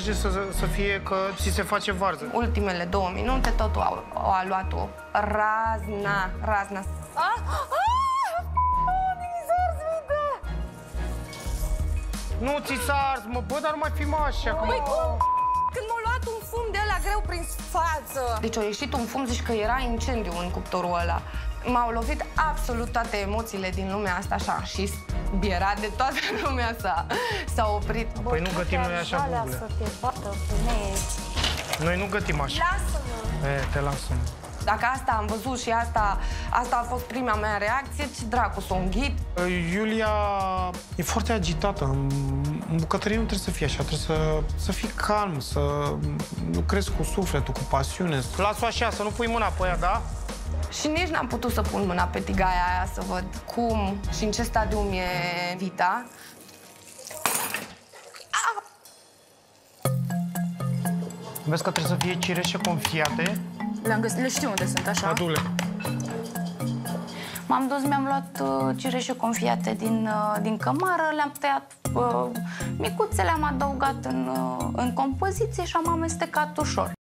merge să fie că ți se face varză. Ultimele 2 minute totul a luat-o razna. Nu ți s-a ars, mă, bă, dar nu mai fi așa. Păi cum? Când m-a luat un fum de ăla greu prin față. Deci a ieșit un fum, zici că era incendiu în cuptorul ăla. M-au lovit absolut toate emoțiile din lumea asta, așa, și biera de toată lumea s-a oprit. Păi nu gătim noi așa buble. Să te bată, femeie. Noi nu gătim așa. Lasă-mă! Te lasă-mă. Dacă asta am văzut și asta a fost prima mea reacție, ce dracu să o înghit? Iulia e foarte agitată. În bucătărie nu trebuie să fie așa, trebuie să fii calm, să lucrezi cu sufletul, cu pasiune. Las-o așa, să nu pui mâna pe ea, da? Și nici n-am putut să pun mâna pe tigaia aia să văd cum și în ce stadium e Vita. Vezi că trebuie să fie cireșe confiate? Le-am găsit, le știu unde sunt, așa. Adu-le. M-am dus, mi-am luat cireșe confiate din cămară, le-am tăiat micuțe, le-am adăugat în compoziție și am amestecat ușor.